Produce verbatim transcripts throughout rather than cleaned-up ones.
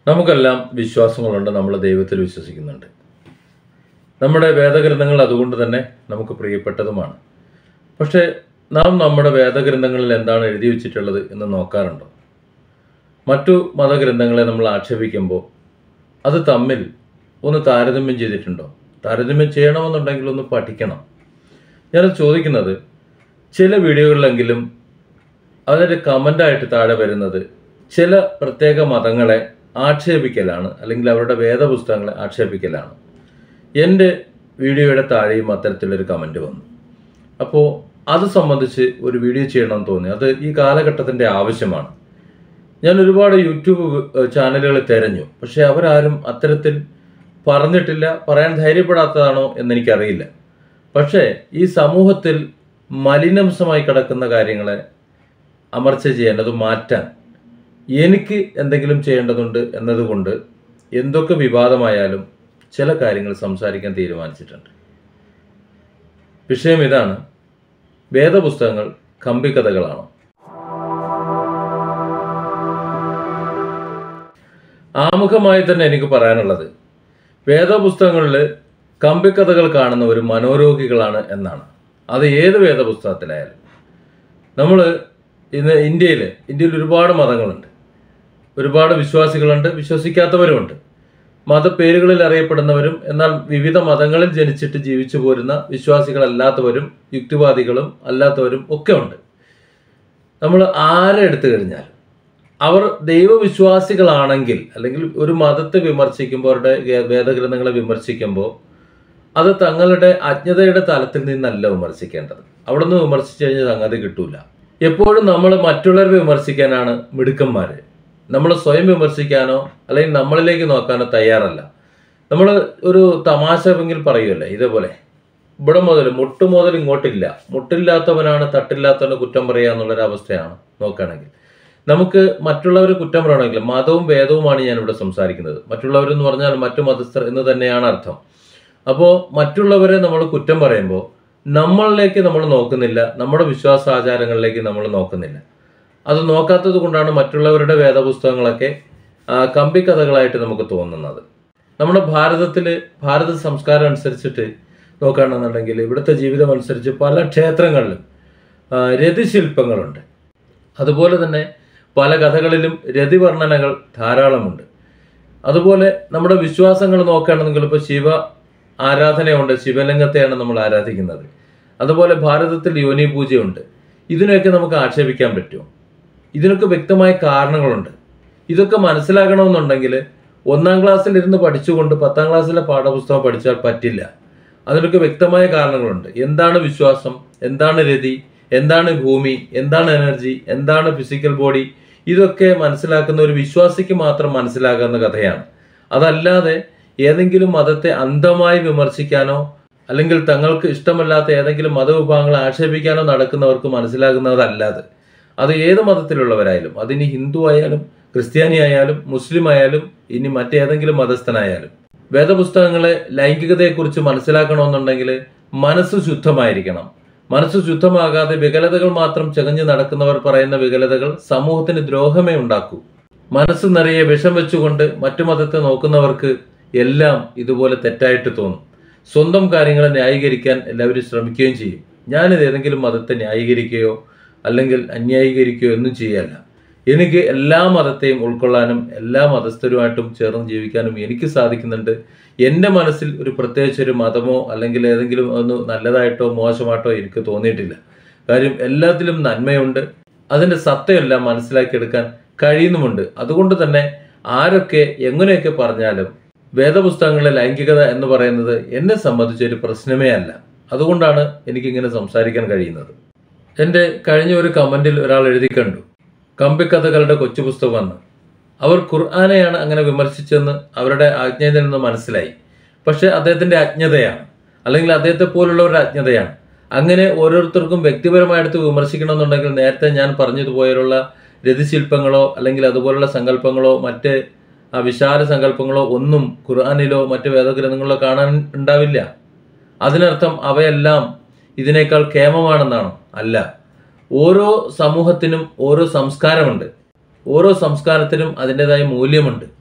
നമുക്കെല്ലാം വിശ്വാസങ്ങളുണ്ട്, നമ്മൾ ദൈവത്തിൽ വിശ്വസിക്കുന്നുണ്ട്. നമ്മുടെ വേദഗ്രന്ഥങ്ങൾ അതുകൊണ്ട് തന്നെ നമുക്ക് പ്രിയപ്പെട്ടതുമാണ്. പക്ഷേ നാം നമ്മുടെ വേദഗ്രന്ഥങ്ങളിൽ എന്താണ് എഴുതി വച്ചിട്ടുള്ളത് എന്ന് നോക്കാറുണ്ടോ? മറ്റു മതഗ്രന്ഥങ്ങളെ നമ്മൾ ആക്ഷേപിക്കുമ്പോൾ അത് തമ്മിൽ ഒന്ന് താരതമ്യം ചെയ്തിട്ടുണ്ടോ? താരതമ്യം ചെയ്യണമെന്നുണ്ടെങ്കിൽ ഒന്ന് പഠിക്കണം. ഞാനത് ചോദിക്കുന്നത്, ചില വീഡിയോകളിലെങ്കിലും അതിൻ്റെ കമൻ്റായിട്ട് താഴെ വരുന്നത് ചില പ്രത്യേക മതങ്ങളെ ആക്ഷേപിക്കലാണ്, അല്ലെങ്കിൽ അവരുടെ വേദപുസ്തകങ്ങളെ ആക്ഷേപിക്കലാണ്. എൻ്റെ വീഡിയോയുടെ താഴെയും അത്തരത്തിലൊരു കമൻറ്റ് വന്നു. അപ്പോൾ അത് സംബന്ധിച്ച് ഒരു വീഡിയോ ചെയ്യണമെന്ന് തോന്നി. അത് ഈ കാലഘട്ടത്തിൻ്റെ ആവശ്യമാണ്. ഞാൻ ഒരുപാട് യൂട്യൂബ് ചാനലുകൾ തിരഞ്ഞു, പക്ഷേ അവരാരും അത്തരത്തിൽ പറഞ്ഞിട്ടില്ല. പറയാൻ ധൈര്യപ്പെടാത്തതാണോ എന്നെനിക്കറിയില്ല. പക്ഷേ ഈ സമൂഹത്തിൽ മലിനാംശമായി കിടക്കുന്ന കാര്യങ്ങളെ അമർച്ച ചെയ്യേണ്ടത് മാറ്റാൻ എനിക്ക് എന്തെങ്കിലും ചെയ്യേണ്ടതുണ്ട് എന്നതുകൊണ്ട് എന്തൊക്കെ വിവാദമായാലും ചില കാര്യങ്ങൾ സംസാരിക്കാൻ തീരുമാനിച്ചിട്ടുണ്ട്. വിഷയം ഇതാണ്: വേദപുസ്തകങ്ങൾ കമ്പിക്കഥകളാണോ? ആമുഖമായി തന്നെ എനിക്ക് പറയാനുള്ളത്, വേദപുസ്തകങ്ങളിൽ കമ്പിക്കഥകൾ കാണുന്നവർ മനോരോഗികളാണ് എന്നാണ്. അത് ഏത് വേദപുസ്തകത്തിലായാലും. നമ്മൾ ഇന്ന് ഇന്ത്യയിൽ ഇന്ത്യയിൽ ഒരുപാട് മതങ്ങളുണ്ട്, ഒരുപാട് വിശ്വാസികളുണ്ട്, വിശ്വസിക്കാത്തവരുമുണ്ട്. മതപ്പേരുകളിൽ അറിയപ്പെടുന്നവരും എന്നാൽ വിവിധ മതങ്ങളിൽ ജനിച്ചിട്ട് ജീവിച്ചു പോരുന്ന വിശ്വാസികളല്ലാത്തവരും യുക്തിവാദികളും അല്ലാത്തവരും ഒക്കെ ഉണ്ട്. നമ്മൾ ആരെ എടുത്തു കഴിഞ്ഞാൽ അവർ ദൈവവിശ്വാസികളാണെങ്കിൽ, അല്ലെങ്കിൽ ഒരു മതത്തെ വിമർശിക്കുമ്പോൾ, അവരുടെ വേദഗ്രന്ഥങ്ങളെ വിമർശിക്കുമ്പോൾ അത് തങ്ങളുടെ അജ്ഞതയുടെ തലത്തിൽ നിന്നല്ല വിമർശിക്കേണ്ടത്. അവിടെ നിന്ന് വിമർശിച്ചു കഴിഞ്ഞാൽ സംഗതി കിട്ടൂല. എപ്പോഴും നമ്മൾ മറ്റുള്ളവരെ വിമർശിക്കാനാണ് മിടുക്കന്മാർ. നമ്മൾ സ്വയം വിമർശിക്കാനോ അല്ലെങ്കിൽ നമ്മളിലേക്ക് നോക്കാനോ തയ്യാറല്ല. നമ്മൾ ഒരു തമാശമെങ്കിൽ പറയുമല്ലേ, ഇതേപോലെ ഇവിടെ മുതൽ മുട്ട് മുതൽ ഇങ്ങോട്ടില്ല, മുട്ടില്ലാത്തവനാണ് തട്ടില്ലാത്തവനെ കുറ്റം പറയുക എന്നുള്ളൊരവസ്ഥയാണ് നോക്കുകയാണെങ്കിൽ. നമുക്ക് മറ്റുള്ളവർ കുറ്റം പറയണമെങ്കിൽ മതവും വേദവുമാണ് ഞാനിവിടെ സംസാരിക്കുന്നത്. മറ്റുള്ളവരെന്ന് പറഞ്ഞാൽ മറ്റു മതസ്ഥർ എന്ന് തന്നെയാണ് അർത്ഥം. അപ്പോൾ മറ്റുള്ളവരെ നമ്മൾ കുറ്റം പറയുമ്പോൾ നമ്മളിലേക്ക് നമ്മൾ നോക്കുന്നില്ല, നമ്മുടെ വിശ്വാസാചാരങ്ങളിലേക്ക് നമ്മൾ നോക്കുന്നില്ല. അത് നോക്കാത്തത് കൊണ്ടാണ് മറ്റുള്ളവരുടെ വേദപുസ്തകങ്ങളൊക്കെ കമ്പിക്കഥകളായിട്ട് നമുക്ക് തോന്നുന്നത്. നമ്മുടെ ഭാരതത്തിൽ ഭാരത സംസ്കാരം അനുസരിച്ചിട്ട് നോക്കുകയാണെന്നുണ്ടെങ്കിൽ ഇവിടുത്തെ ജീവിതം അനുസരിച്ച് പല ക്ഷേത്രങ്ങളിലും രതിശില്പങ്ങളുണ്ട്. അതുപോലെ തന്നെ പല കഥകളിലും രതിവർണ്ണനകൾ ധാരാളമുണ്ട്. അതുപോലെ നമ്മുടെ വിശ്വാസങ്ങൾ നോക്കുകയാണെന്നെങ്കിൽ ഇപ്പോൾ ശിവ ആരാധനയുണ്ട്, ശിവലിംഗത്തെയാണ് നമ്മൾ ആരാധിക്കുന്നത്. അതുപോലെ ഭാരതത്തിൽ യോനി പൂജയുണ്ട്. ഇതിനൊക്കെ നമുക്ക് ആക്ഷേപിക്കാൻ പറ്റുമോ? ഇതിനൊക്കെ വ്യക്തമായ കാരണങ്ങളുണ്ട്. ഇതൊക്കെ മനസ്സിലാക്കണമെന്നുണ്ടെങ്കിൽ ഒന്നാം ക്ലാസ്സിൽ ഇരുന്ന് പഠിച്ചുകൊണ്ട് പത്താം ക്ലാസ്സിലെ പാഠപുസ്തകം പഠിച്ചാൽ പറ്റില്ല. അതിനൊക്കെ വ്യക്തമായ കാരണങ്ങളുണ്ട്. എന്താണ് വിശ്വാസം, എന്താണ് രതി, എന്താണ് ഭൂമി, എന്താണ് എനർജി, എന്താണ് ഫിസിക്കൽ ബോഡി, ഇതൊക്കെ മനസ്സിലാക്കുന്ന ഒരു വിശ്വാസിക്ക് മാത്രം മനസ്സിലാകുന്ന കഥയാണ്. അതല്ലാതെ ഏതെങ്കിലും മതത്തെ അന്ധമായി വിമർശിക്കാനോ അല്ലെങ്കിൽ തങ്ങൾക്ക് ഇഷ്ടമല്ലാത്ത ഏതെങ്കിലും മതവിഭാഗങ്ങളെ ആക്ഷേപിക്കാനോ നടക്കുന്നവർക്ക് മനസ്സിലാകുന്നതല്ലാതെ. അത് ഏത് മതത്തിലുള്ളവരായാലും, അതിനി ഹിന്ദു ആയാലും ക്രിസ്ത്യാനി ആയാലും മുസ്ലിം ആയാലും ഇനി മറ്റേതെങ്കിലും മതസ്ഥനായാലും, വേദപുസ്തകങ്ങളെ ലൈംഗികതയെക്കുറിച്ച് മനസ്സിലാക്കണമെന്നുണ്ടെങ്കിൽ മനസ്സ് ശുദ്ധമായിരിക്കണം. മനസ്സ് ശുദ്ധമാകാതെ വികലതകൾ മാത്രം ചകഞ്ഞ് നടക്കുന്നവർ പറയുന്ന വികലതകൾ സമൂഹത്തിന് ദ്രോഹമേ ഉണ്ടാക്കൂ. മനസ്സ് നിറയെ വിഷം വെച്ചുകൊണ്ട് മറ്റു മതത്തെ നോക്കുന്നവർക്ക് എല്ലാം ഇതുപോലെ തെറ്റായിട്ട് തോന്നും. സ്വന്തം കാര്യങ്ങളെ ന്യായീകരിക്കാൻ എല്ലാവരും ശ്രമിക്കുകയും ചെയ്യും. ഞാനിത് ഏതെങ്കിലും മതത്തെ ന്യായീകരിക്കുകയോ അല്ലെങ്കിൽ അന്യായീകരിക്കുകയോ ഒന്നും ചെയ്യല്ല. എനിക്ക് എല്ലാ മതത്തെയും ഉൾക്കൊള്ളാനും എല്ലാ മതസ്ഥരുമായിട്ടും ചേർന്ന് ജീവിക്കാനും എനിക്ക് സാധിക്കുന്നുണ്ട്. എൻ്റെ മനസ്സിൽ ഒരു പ്രത്യേകിച്ച് ഒരു മതമോ അല്ലെങ്കിൽ ഏതെങ്കിലും ഒന്ന് നല്ലതായിട്ടോ മോശമായിട്ടോ എനിക്ക് തോന്നിയിട്ടില്ല. കാര്യം എല്ലാത്തിലും നന്മയുണ്ട്. അതിൻ്റെ സത്യമെല്ലാം മനസ്സിലാക്കിയെടുക്കാൻ കഴിയുന്നുമുണ്ട്. അതുകൊണ്ട് തന്നെ ആരൊക്കെ എങ്ങനെയൊക്കെ പറഞ്ഞാലും വേദപുസ്തകങ്ങളിലെ ലൈംഗികത എന്ന് പറയുന്നത് എന്നെ സംബന്ധിച്ചൊരു പ്രശ്നമേ അല്ല. അതുകൊണ്ടാണ് എനിക്കിങ്ങനെ സംസാരിക്കാൻ കഴിയുന്നത്. എൻ്റെ കഴിഞ്ഞ ഒരു കമൻറ്റിൽ ഒരാൾ എഴുതി കണ്ടു, കമ്പിക്കഥകളുടെ കൊച്ചു പുസ്തകമെന്ന്. അവർ ഖുർആനെയാണ് അങ്ങനെ വിമർശിച്ചെന്ന് അവരുടെ ആജ്ഞയിൽ നിന്ന് മനസ്സിലായി. പക്ഷെ അദ്ദേഹത്തിൻ്റെ അജ്ഞതയാണ്, അല്ലെങ്കിൽ അദ്ദേഹത്തെ പോലുള്ളവരുടെ അജ്ഞതയാണ്. അങ്ങനെ ഓരോരുത്തർക്കും വ്യക്തിപരമായിട്ട് വിമർശിക്കണമെന്നുണ്ടെങ്കിൽ നേരത്തെ ഞാൻ പറഞ്ഞതുപോലുള്ള രതിശില്പങ്ങളോ അല്ലെങ്കിൽ അതുപോലുള്ള സങ്കല്പങ്ങളോ മറ്റ് വിശാല സങ്കല്പങ്ങളോ ഒന്നും ഖുർആനിലോ മറ്റ് വേദഗ്രന്ഥങ്ങളിലോ കാണാൻ ഉണ്ടാവില്ല. അതിനർത്ഥം അവയെല്ലാം ഇതിനേക്കാൾ കേമമാണെന്നാണോ? അല്ല. ഓരോ സമൂഹത്തിനും ഓരോ സംസ്കാരമുണ്ട്. ഓരോ സംസ്കാരത്തിനും അതിൻ്റെതായ മൂല്യമുണ്ട്.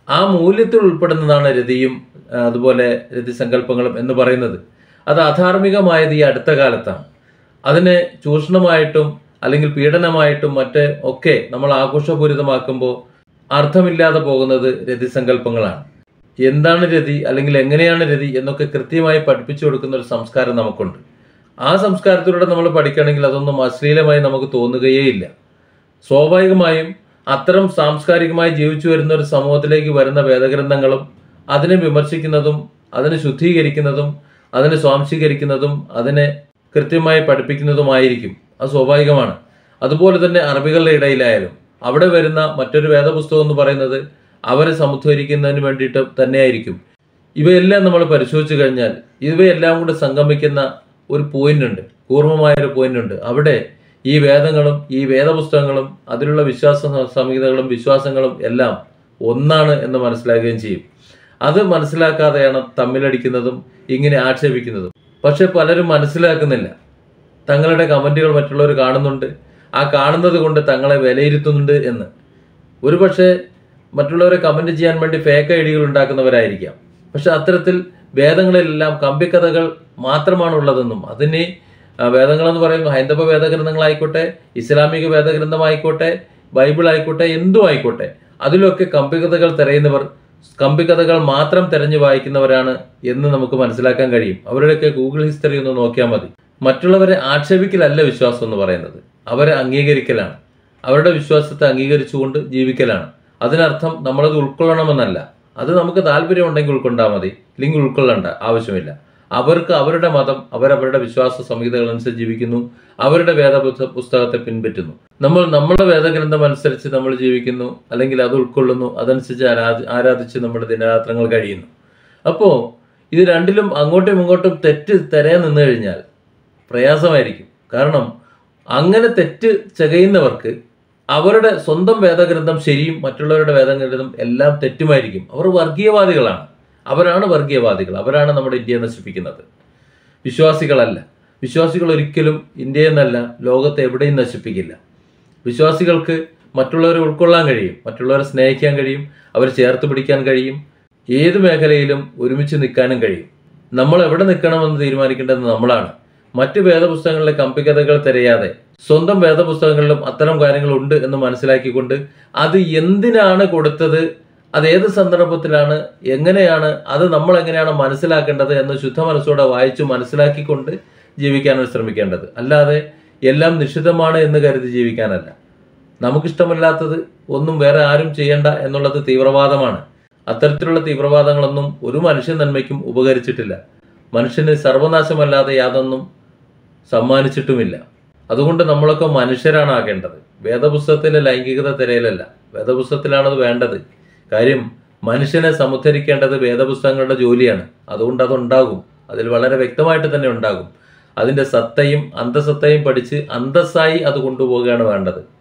ആ മൂല്യത്തിൽ ഉൾപ്പെടുന്നതാണ് രതിയും അതുപോലെ രതിസങ്കല്പങ്ങളും എന്ന് പറയുന്നത്. അത് അധാർമികമായത് ഈ അടുത്ത കാലത്താണ്. അതിനെ ചൂഷണമായിട്ടും അല്ലെങ്കിൽ പീഡനമായിട്ടും മറ്റ് ഒക്കെ നമ്മൾ ആഘോഷപൂരിതമാക്കുമ്പോൾ അർത്ഥമില്ലാതെ പോകുന്നത് രതിസങ്കല്പങ്ങളാണ്. എന്താണ് രതി അല്ലെങ്കിൽ എങ്ങനെയാണ് രതി എന്നൊക്കെ കൃത്യമായി പഠിപ്പിച്ചു കൊടുക്കുന്ന ഒരു സംസ്കാരം നമുക്കുണ്ട്. ആ സംസ്കാരത്തിലൂടെ നമ്മൾ പഠിക്കുകയാണെങ്കിൽ അതൊന്നും അശ്ലീലമായി നമുക്ക് തോന്നുകയേ ഇല്ല. സ്വാഭാവികമായും അത്തരം സാംസ്കാരികമായി ജീവിച്ചു വരുന്ന ഒരു സമൂഹത്തിലേക്ക് വരുന്ന വേദഗ്രന്ഥങ്ങളും അതിനെ വിമർശിക്കുന്നതും അതിനെ ശുദ്ധീകരിക്കുന്നതും അതിനെ സ്വാംശീകരിക്കുന്നതും അതിനെ കൃത്യമായി പഠിപ്പിക്കുന്നതുമായിരിക്കും. അത് സ്വാഭാവികമാണ്. അതുപോലെ തന്നെ അറബികളുടെ ഇടയിലായാലും അവിടെ വരുന്ന മറ്റൊരു വേദപുസ്തകം എന്ന് പറയുന്നത് അവരെ സമുദ്ധരിക്കുന്നതിന് വേണ്ടിയിട്ട് തന്നെയായിരിക്കും. ഇവയെല്ലാം നമ്മൾ പരിശോധിച്ചു കഴിഞ്ഞാൽ ഇവയെല്ലാം കൂടെ സംഗമിക്കുന്ന ഒരു പോയിന്റ് ഉണ്ട്, കൂർമ്മമായൊരു പോയിന്റ് ഉണ്ട്. അവിടെ ഈ വേദങ്ങളും ഈ വേദപുസ്തകങ്ങളും അതിലുള്ള വിശ്വാസ സംഹിതകളും വിശ്വാസങ്ങളും എല്ലാം ഒന്നാണ് എന്ന് മനസ്സിലാക്കുകയും ചെയ്യും. അത് മനസ്സിലാക്കാതെയാണ് തമ്മിലടിക്കുന്നതും ഇങ്ങനെ ആക്ഷേപിക്കുന്നതും. പക്ഷെ പലരും മനസ്സിലാക്കുന്നില്ല. തങ്ങളുടെ കമന്റുകൾ മറ്റുള്ളവർ കാണുന്നുണ്ട്, ആ കാണുന്നത് കൊണ്ട് തങ്ങളെ വിലയിരുത്തുന്നുണ്ട് എന്ന്. ഒരു പക്ഷേ മറ്റുള്ളവരെ കമന്റ് ചെയ്യാൻ വേണ്ടി ഫേക്ക് ഐഡിയകൾ ഉണ്ടാക്കുന്നവരായിരിക്കാം. പക്ഷെ അത്തരത്തിൽ വേദങ്ങളിലെല്ലാം കമ്പിക്കഥകൾ മാത്രമാണ് ഉള്ളതെന്നും അതിന് വേദങ്ങളെന്ന് പറയുമ്പോൾ ഹൈന്ദവ വേദഗ്രന്ഥങ്ങളായിക്കോട്ടെ, ഇസ്ലാമിക വേദഗ്രന്ഥമായിക്കോട്ടെ, ബൈബിൾ ആയിക്കോട്ടെ, എന്തും ആയിക്കോട്ടെ, അതിലൊക്കെ കമ്പിക്കഥകൾ തിരയുന്നവർ കമ്പിക്കഥകൾ മാത്രം തിരഞ്ഞു വായിക്കുന്നവരാണ് എന്ന് നമുക്ക് മനസ്സിലാക്കാൻ കഴിയും. അവരുടെയൊക്കെ ഗൂഗിൾ ഹിസ്റ്ററി ഒന്ന് നോക്കിയാൽ മതി. മറ്റുള്ളവരെ ആക്ഷേപിക്കലല്ല വിശ്വാസം എന്ന് പറയുന്നത്, അവരെ അംഗീകരിക്കലാണ്. അവരുടെ വിശ്വാസത്തെ അംഗീകരിച്ചുകൊണ്ട് ജീവിക്കലാണ്. അതിനർത്ഥം നമ്മളത് ഉൾക്കൊള്ളണമെന്നല്ല. അത് നമുക്ക് താല്പര്യമുണ്ടെങ്കിൽ ഉൾക്കൊണ്ടാൽ മതി, ഇല്ലെങ്കിൽ ഉൾക്കൊള്ളേണ്ട ആവശ്യമില്ല. അവർക്ക് അവരുടെ മതം, അവരവരുടെ വിശ്വാസ സംഹിതകൾ അനുസരിച്ച് ജീവിക്കുന്നു, അവരുടെ വേദ പുസ്തകത്തെ പിൻപറ്റുന്നു. നമ്മൾ നമ്മുടെ വേദഗ്രന്ഥം അനുസരിച്ച് നമ്മൾ ജീവിക്കുന്നു, അല്ലെങ്കിൽ അത് ഉൾക്കൊള്ളുന്നു, അതനുസരിച്ച് ആരാധി ആരാധിച്ച് നമ്മുടെ ദിനരാത്രങ്ങൾ കഴിയുന്നു. അപ്പോൾ ഇത് രണ്ടിലും അങ്ങോട്ടും ഇങ്ങോട്ടും തെറ്റ് തിരയാൻ നിന്ന് കഴിഞ്ഞാൽ പ്രയാസമായിരിക്കും. കാരണം അങ്ങനെ തെറ്റ് ചകയുന്നവർക്ക് അവരുടെ സ്വന്തം വേദഗ്രന്ഥം ശരിയും മറ്റുള്ളവരുടെ വേദഗ്രന്ഥം എല്ലാം തെറ്റുമായിരിക്കും. അവർ വർഗീയവാദികളാണ്. അവരാണ് വർഗീയവാദികൾ. അവരാണ് നമ്മുടെ ഇന്ത്യയെ നശിപ്പിക്കുന്നത്, വിശ്വാസികളല്ല. വിശ്വാസികൾ ഒരിക്കലും ഇന്ത്യയിൽ നിന്നല്ല ലോകത്തെ എവിടെയും നശിപ്പിക്കില്ല. വിശ്വാസികൾക്ക് മറ്റുള്ളവരെ ഉൾക്കൊള്ളാൻ കഴിയും, മറ്റുള്ളവരെ സ്നേഹിക്കാൻ കഴിയും, അവരെ ചേർത്ത് പിടിക്കാൻ കഴിയും, ഏത് മേഖലയിലും ഒരുമിച്ച് നിൽക്കാനും കഴിയും. നമ്മൾ എവിടെ നിൽക്കണമെന്ന് തീരുമാനിക്കേണ്ടത് നമ്മളാണ്. മറ്റ് വേദപുസ്തകങ്ങളിലെ കമ്പിക്കഥകൾ തിരയാതെ സ്വന്തം വേദപുസ്തകങ്ങളിലും അത്തരം കാര്യങ്ങളുണ്ട് എന്ന് മനസ്സിലാക്കിക്കൊണ്ട് അത് എന്തിനാണ് കൊടുത്തത്, അത് ഏത് സന്ദർഭത്തിലാണ്, എങ്ങനെയാണ്, അത് നമ്മൾ എങ്ങനെയാണ് മനസ്സിലാക്കേണ്ടത് എന്ന് ശുദ്ധ മനസ്സോടെ വായിച്ചു മനസ്സിലാക്കിക്കൊണ്ട് ജീവിക്കാനാണ് ശ്രമിക്കേണ്ടത്. അല്ലാതെ എല്ലാം നിഷിദ്ധമാണ് എന്ന് കരുതി ജീവിക്കാനല്ല. നമുക്കിഷ്ടമല്ലാത്തത് ഒന്നും വേറെ ആരും ചെയ്യണ്ട എന്നുള്ളത് തീവ്രവാദമാണ്. അത്തരത്തിലുള്ള തീവ്രവാദങ്ങളൊന്നും ഒരു മനുഷ്യ നന്മയ്ക്കും ഉപകരിച്ചിട്ടില്ല. മനുഷ്യന് സർവനാശമല്ലാതെ യാതൊന്നും സമ്മാനിച്ചിട്ടുമില്ല. അതുകൊണ്ട് നമ്മളൊക്കെ മനുഷ്യരാണ് ആകേണ്ടത്. വേദപുസ്തകത്തിലെ ലൈംഗികത തിരയലല്ല, വേദപുസ്തകത്തിലാണത് വേണ്ടത്. കാര്യം മനുഷ്യനെ സമുദ്ധരിക്കേണ്ടത് വേദപുസ്തകങ്ങളുടെ ജോലിയാണ്. അതുകൊണ്ട് അതുണ്ടാകും, അതിൽ വളരെ വ്യക്തമായിട്ട് തന്നെ ഉണ്ടാകും. അതിൻ്റെ സത്തയും അന്തസത്തയും പഠിച്ച് അന്തസ്സായി അത് കൊണ്ടുപോവുകയാണ് വേണ്ടത്.